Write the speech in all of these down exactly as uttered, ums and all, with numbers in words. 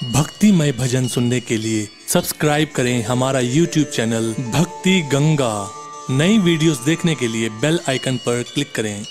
भक्तिमय भजन सुनने के लिए सब्सक्राइब करें हमारा यूट्यूब चैनल भक्ति गंगा। नई वीडियोस देखने के लिए बेल आइकन पर क्लिक करें।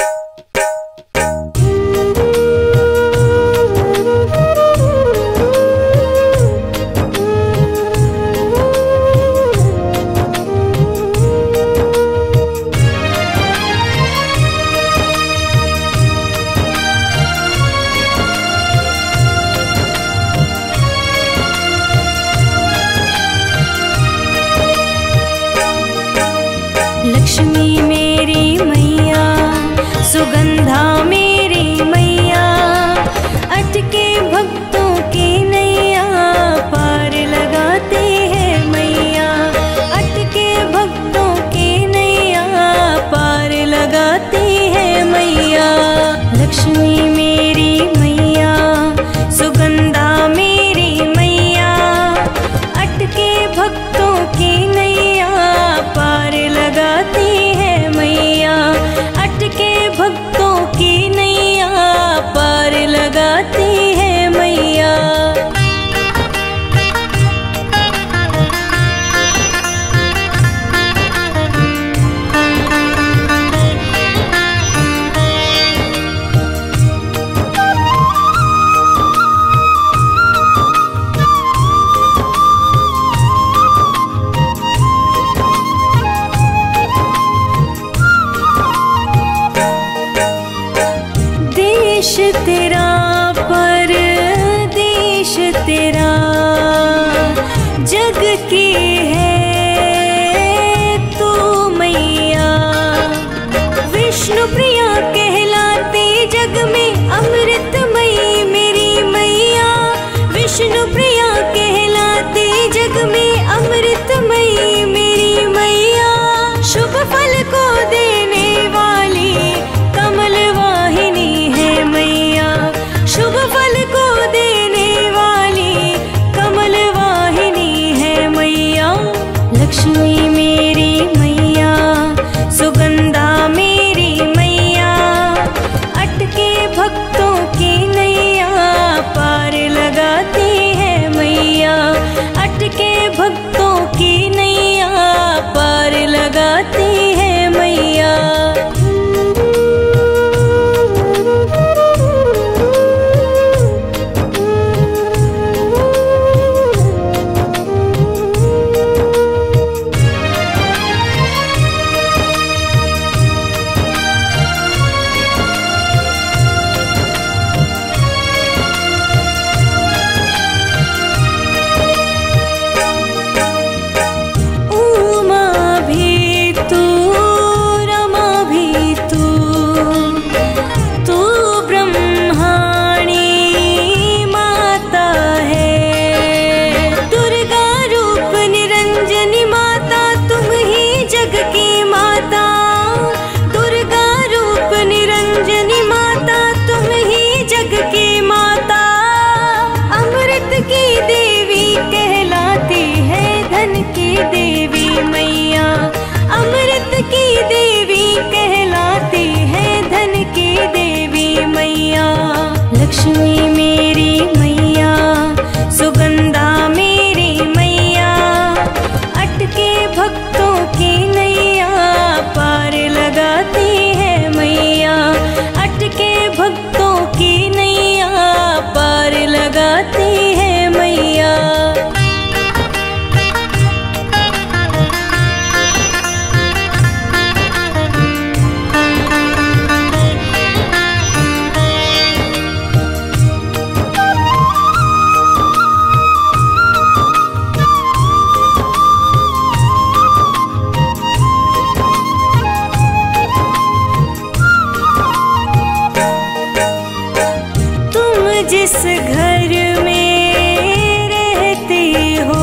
लक्ष्मी मेरी मैया, सुगंधा मेरी मैया, अटके भक्तों की नैया पार लगाते हैं मैया। अटके भक्तों की नैया पार लगाते हैं मैया। लक्ष्मी मेरी मैया, सुगंधा मेरी मैया, अटके भक्तों की नैया पार लगाती है मैया। अटके भक्तों की नैया पार लगाती है मैया। देश तेरा परदेश तेरा, जग की है तू मैया। विष्णु प्रिया कहलाती जग में अमृतमयी मेरी मैया। विष्णु प्रिया कहलाती जग में अमृतमयी मेरी मैया। शुभ फल को देने वाली कमल वाहिनी है मैया। शुभ फल को देने वाली कमल वाहिनी है मैया। लक्ष्मी मेरी मैया, सुगंधा मेरी मैया, अटके भक्तों की नैया पार लगाती है मैया। अटके भक्तों की नैया पार लगाती है मैया। देवी मैया अमृत की देवी कहलाती है, धन की देवी मैया। लक्ष्मी मेरी मैया, सुगंधा मेरी मैया, अटके भक्तों की नैया पार लगाती है मैया। अटके भक्तों की नैया पार लगाती है मैया। जिस घर में रहती हो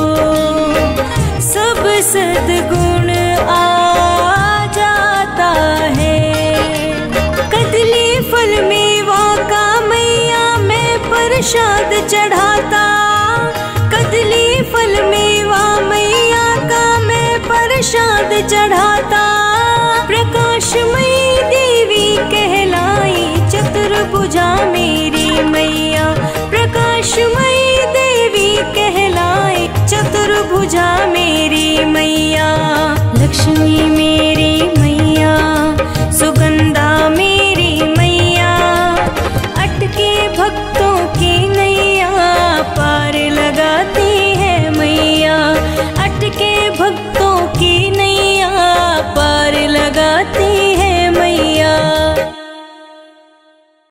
सब सद्गुण आ जाता है। कदली फल मेवा का मैया मैं प्रसाद चढ़ाता। कदली फल मेवा मैया का मैं प्रसाद चढ़ाता। प्रकाशमयी देवी कहलाई चतुर्भुजा मेरी मैया। प्रकाशमयी चतुर्भुजा मेरी मैया, लक्ष्मी